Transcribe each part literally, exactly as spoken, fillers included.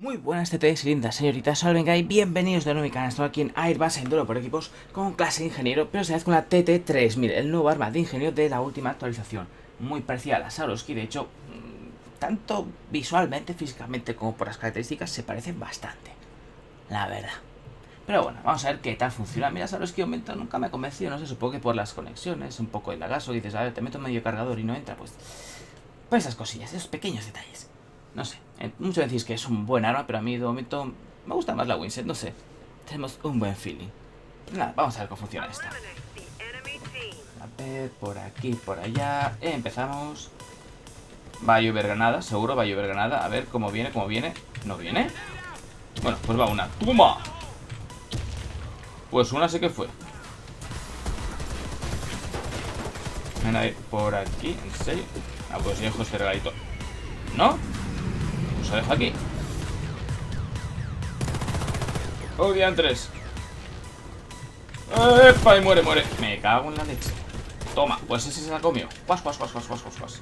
Muy buenas T Ts, lindas señoritas, soy Venga y bienvenidos de nuevo a mi canal. Estoy aquí en Airbase en duelo por equipos con clase de ingeniero, pero esta vez con la T T tres mil, el nuevo arma de ingeniero de la última actualización. Muy parecida a la Saurowski, de hecho, tanto visualmente, físicamente como por las características se parecen bastante, la verdad. Pero bueno, vamos a ver qué tal funciona. Mira, Saurowski de momento nunca me ha convencido, no sé, supongo que por las conexiones, un poco de lagazo, y dices, a ver, te meto medio cargador y no entra, pues... Pues esas cosillas, esos pequeños detalles. No sé, muchos decís que es un buen arma, pero a mí de momento me gusta más la Winsett, no sé. Tenemos un buen feeling. Pero nada, vamos a ver cómo funciona esta. A ver, por aquí, por allá. Eh, empezamos. Va a llover granada, seguro va a llover granada. A ver cómo viene, cómo viene. ¿No viene? Bueno, pues va una. ¡Toma! Pues una sí que fue. Ven a ir por aquí, ¿en serio? Ah, pues dejo este regalito. ¿No? Pues lo dejo aquí. Oh, diantres. ¡Epa! Y muere, muere. Me cago en la leche. Toma, pues ese se la comió. Guas, guas, guas, guas, guas, guas, guas.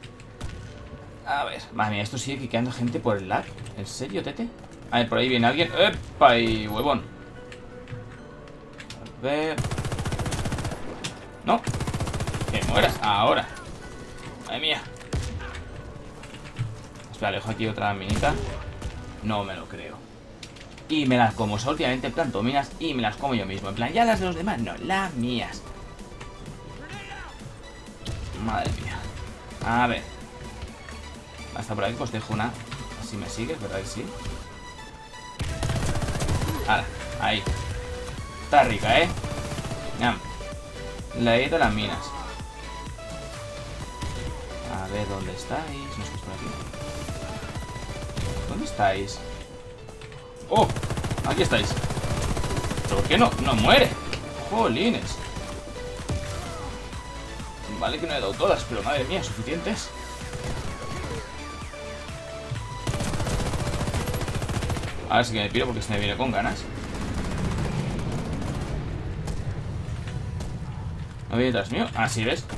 A ver, madre mía, esto sigue quedando gente por el lag. ¿En serio, Tete? A ver, por ahí viene alguien. ¡Epa! Y huevón. A ver. No. Que mueras ahora. Madre mía. Espera, dejo aquí otra minita. No me lo creo. Y me las como. O sea, últimamente planto minas y me las como yo mismo. En plan, ya las de los demás, no, las mías. Madre mía. A ver. Hasta por aquí pues dejo una. Así me sigues, ¿verdad que sí? Ahora, ahí. Está rica, ¿eh? Ñam. Le he ido las minas. A ver, ¿dónde estáis? No estáis por aquí. ¿Dónde estáis? ¡Oh! Aquí estáis. ¿Pero por qué no? ¡No muere! ¡Jolines! Vale que no he dado todas, pero madre mía, suficientes. Ahora sí que me piro porque se me viene con ganas. ¿No viene detrás mío? Ah, sí, ¿ves?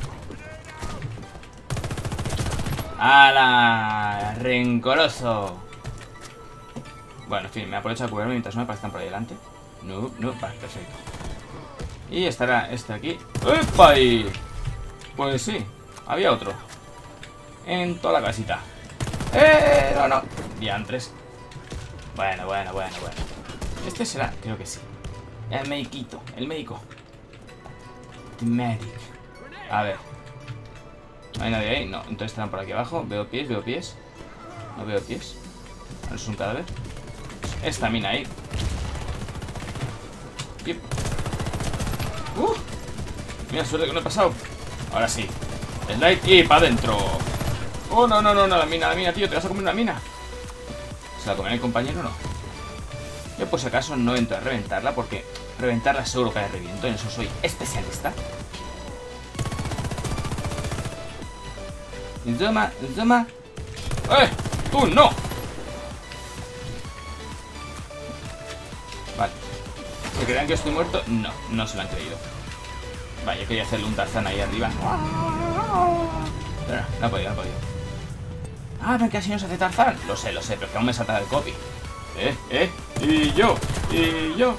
¡Hala! ¡Rencoroso! Bueno, en fin, me aprovecho a cubrirme mientras no me parezcan por ahí delante. No, no, vale, perfecto. Y estará este aquí. ¡Epa! Y... Pues sí, había otro. En toda la casita. ¡Eh! No, no. Diantres. Bueno, bueno, bueno, bueno. Este será, creo que sí. El mediquito, el médico. The medic. A ver. ¿No hay nadie ahí? No, entonces estarán por aquí abajo. Veo pies, veo pies. No veo pies. ¿No es un cadáver? Esta mina ahí. Yep. Uh, mira, suerte que no he pasado. Ahora sí. Slide y para adentro. Oh, no, no, no, no, la mina, la mina, tío. ¿Te vas a comer una mina? ¿Se la comerá el compañero o no? Yo por si acaso no entro a reventarla, porque reventarla seguro que la reviento. En eso soy especialista. Toma, toma. ¡Eh! ¡Tú no! Vale. ¿Se crean que estoy muerto? No, no se lo han creído. Vale, yo quería hacerle un Tarzán ahí arriba. Pero no, no ha podido, no ha podido. Ah, ven que así no se hace Tarzán. Lo sé, lo sé, pero que aún me salta el copy. Eh, eh, y yo, y yo.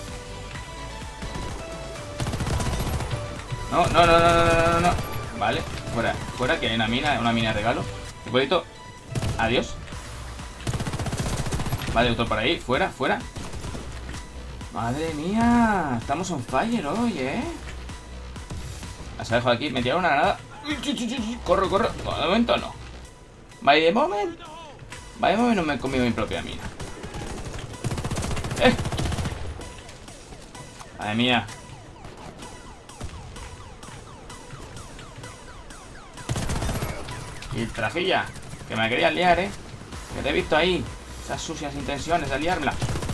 No, no, no, no, no, no, no, no. Vale, fuera, fuera, que hay una mina, una mina de regalo. Un poquito. Adiós. Vale, otro por ahí, fuera, fuera. Madre mía, estamos on fire hoy, ¿eh? Se ha dejado aquí, me tiraron una granada. Corro, corro. No, de momento no. By the moment. By the moment no me he comido mi propia mina. ¡Eh! Madre mía. Y trajilla, que me quería liar, ¿eh? Que te he visto ahí. Esas sucias intenciones de liármela.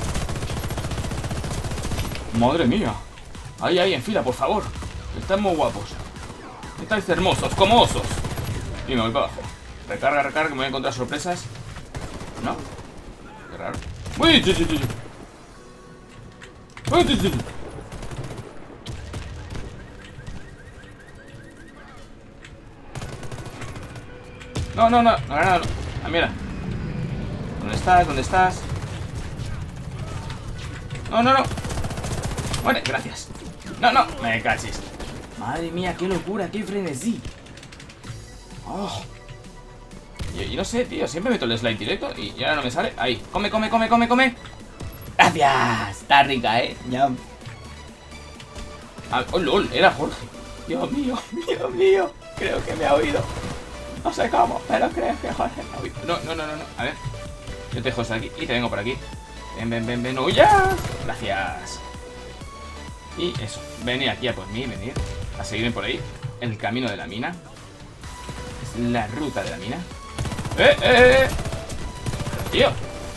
Madre mía. Ahí, ahí, en fila, por favor. Están muy guapos. Estáis hermosos, como osos. Y me voy para abajo. Recarga, recarga, que me voy a encontrar sorpresas. ¿No? Qué raro. ¡Uy! ¡Sí, sí, sí! ¡Uy, sí, sí! No, no, no, no, no, no. Ah, mira. ¿Dónde estás? ¿Dónde estás? No, no, no. Bueno, gracias. No, no, me cachis. Madre mía, qué locura, qué frenesí. Oh. Y, y no sé, tío, siempre meto el slide directo y ahora no me sale. Ahí, come, come, come, come, come. Gracias. Está rica, eh. Yum. Ah, oh, lol, era Jorge. Dios mío, Dios mío. Creo que me ha oído. No sé cómo, pero creo que Jorge me ha oído. No, no, no, no, no. A ver. Yo te dejo esto aquí y te vengo por aquí. Ven, ven, ven, ven. ¡Huyas! Gracias. Y eso, venir aquí a por mí, venir a seguirme por ahí. El camino de la mina. Es la ruta de la mina. ¡Eh, eh, eh! Tío.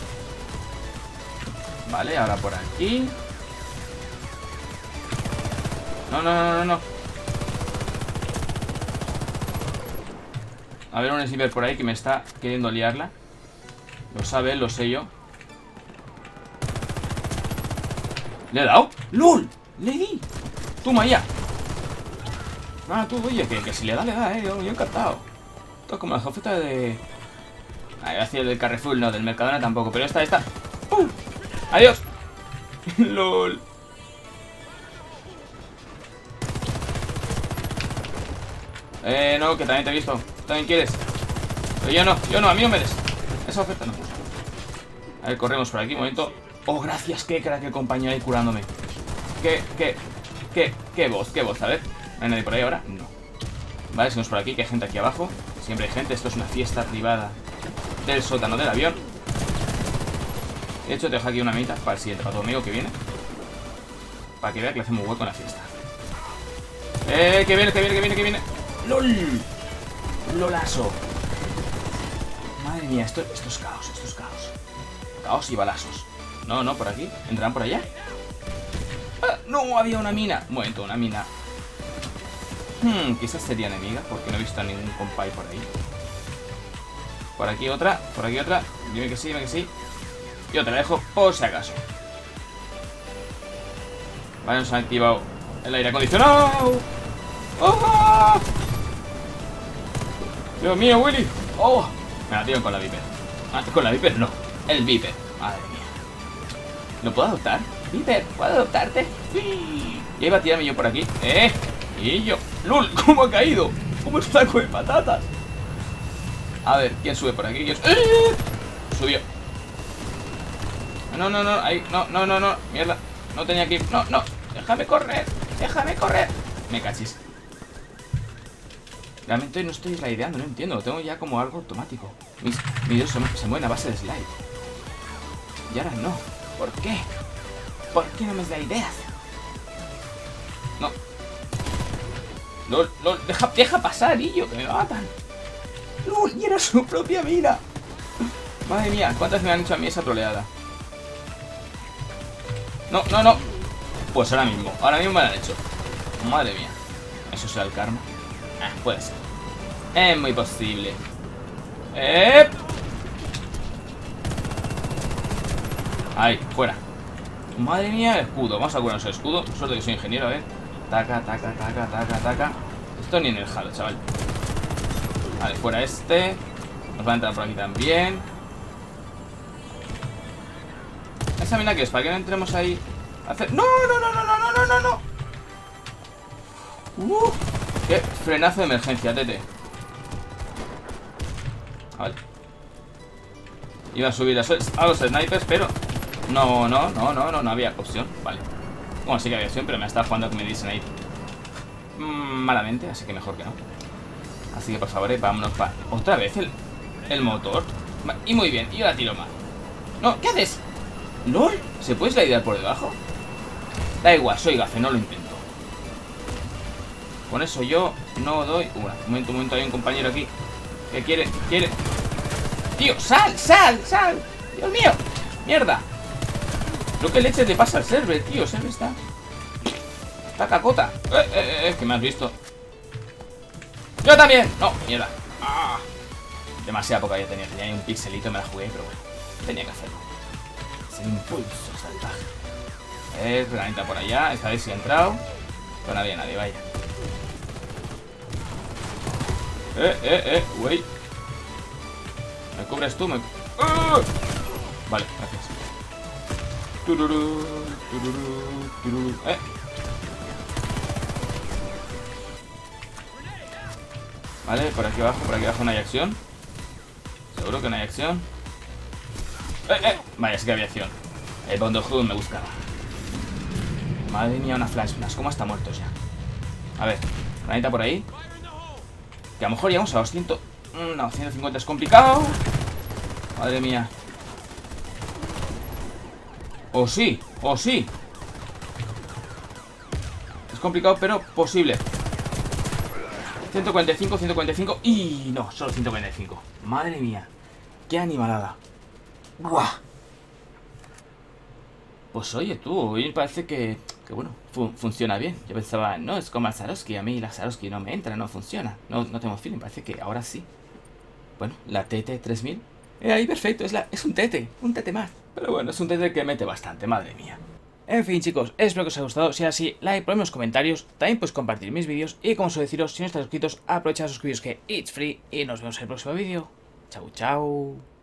Vale, ahora por aquí. No, no, no, no, no. A ver, un sniper por ahí que me está queriendo liarla. Lo sabe, lo sé yo. ¿Le he dado? ¡Lol! ¡Le di! ¡Toma ya! Ah, tú, oye, que, que si le da, le da, eh. Yo, yo encantado. Esto es como la jefeta de... Ah, iba a decir del Carrefour, no, del Mercadona tampoco. Pero esta, esta. ¡Pum! ¡Adiós! ¡Lol! Eh, no, que también te he visto. También quieres. Pero yo no, yo no, a mí no me des. Esa oferta no. A ver, corremos por aquí un momento. Oh, gracias, qué crack el compañero ahí curándome. ¿Qué, qué, qué, qué voz, qué voz? A ver, ¿no hay nadie por ahí ahora? No. Vale, seguimos por aquí, que hay gente aquí abajo. Siempre hay gente, esto es una fiesta privada del sótano del avión. De hecho, te dejo aquí una mitad para el siguiente pato amigo que viene. Para que vea que le hacemos hueco en la fiesta. Eh, que viene, que viene, que viene, que viene. ¡Lol! ¡Lolazo! Madre mía, esto, esto es caos, esto es caos. Caos y balazos. No, no, por aquí. ¿Entrarán por allá? ¡Ah! ¡No! Había una mina. Un momento, una mina. Hmm, quizás sería enemiga, porque no he visto a ningún compay por ahí. Por aquí otra, por aquí otra. Dime que sí, dime que sí. Yo te la dejo por si acaso. Vale, nos han activado el aire acondicionado. ¡Oh! Dios mío, Willy. ¡Oh! Me la tiran con la Viper. Ah, con la Viper no. El Viper. Madre mía. ¿Lo puedo adoptar? Viper, ¿puedo adoptarte? Sí. Y ahí va a tirarme yo por aquí. ¡Eh! Y yo. ¡Lul! ¿Cómo ha caído? ¿Cómo está con patatas? A ver, ¿quién sube por aquí? ¿Quién sube? ¡Eh! Subió. No, no, no. Ahí. No, no, no, no. Mierda. No tenía que ir. No, no. Déjame correr. Déjame correr. Me cachis. Realmente no estoy slideando, no entiendo. Lo tengo ya como algo automático. Mis vídeos se, se mueven a base de slide. Y ahora no. ¿Por qué? ¿Por qué no me slideas? No. Lol, lol. Deja, deja pasar, Illo, que me matan. Lol, y era su propia mina. Madre mía, ¿cuántas me han hecho a mí esa troleada? No, no, no. Pues ahora mismo, ahora mismo me la han hecho. Madre mía. ¿Eso será el karma? Ah, puede ser. Es muy posible. ¡Eh! Ahí, fuera. Madre mía, escudo. Vamos a curarnos el escudo. Suerte que soy ingeniero, a ver. Taca, taca, taca, taca, taca. Esto ni en el halo, chaval. Vale, fuera este. Nos va a entrar por aquí también. Esa mina que es, para que no entremos ahí. Hacer... ¡No, no, no, no, no, no, no, no, no! ¡Uh! ¡Qué frenazo de emergencia, tete! Vale. Iba a subir a, a los snipers, pero... No, no, no, no, no, no había opción. Vale. Bueno, sí que había opción, pero me estaba jugando que me dicen ahí mm, malamente, así que mejor que no. Así que por favor, eh, vámonos para... Otra vez el, el motor. Y muy bien, y ahora tiro mal. No, ¿qué haces? ¿Lol? ¿Se puede slidear por debajo? Da igual, soy gafe, no lo intento. Con eso yo no doy... Uh, un momento, un momento, hay un compañero aquí que quiere, quiere... ¡Tío, sal, sal, sal! ¡Dios mío! ¡Mierda! Lo que leche te pasa al server, tío. El server está... Está cacota. Eh, eh, eh, que me has visto. ¡Yo también! No, mierda. Ah. Demasiada poca ya tenía. Tenía ahí un pixelito y me la jugué, pero bueno. Tenía que hacerlo. Es el impulso salvaje. Eh, granita por allá. Esta vez sí ha entrado. Pero no había nadie, vaya. Eh, eh, eh, güey. ¿Me cubres tú? Me... ¡Uh! Vale, gracias. Tururú, tururú, tururú. Eh. Vale, por aquí abajo, por aquí abajo no hay acción. Seguro que no hay acción. Eh, eh. Vaya, sí que había acción. El Bond of Hood me buscaba. Madre mía, una flash blast. ¿Cómo está muertos ya? A ver, granita por ahí. Que a lo mejor llegamos a los cien. No, ciento cincuenta es complicado. Madre mía. O sí, o sí. Es complicado, pero posible. ciento cuarenta y cinco, ciento cuarenta y cinco. Y no, solo ciento cuarenta y cinco. Madre mía. Qué animalada. ¡Buah! Pues oye tú, hoy parece que, que bueno, fu funciona bien. Yo pensaba, no, es como el Swarovski. A mí la Swarovski no me entra, no funciona. No, no tengo feeling, parece que ahora sí. Bueno, la T T tres mil. Eh, ahí perfecto, es, la, es un T T, un T T más. Pero bueno, es un T T que mete bastante, madre mía. En fin, chicos, espero que os haya gustado. Si es así, like, ponedme en los comentarios. También podéis compartir mis vídeos. Y como suelo deciros, si no estáis suscritos, aprovechad a suscribiros, que it's free. Y nos vemos en el próximo vídeo. Chau, chau.